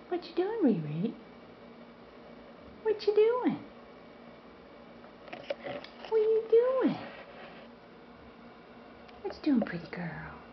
What you doing, Riri? What you doing? What are you doing? What you doing, pretty girl?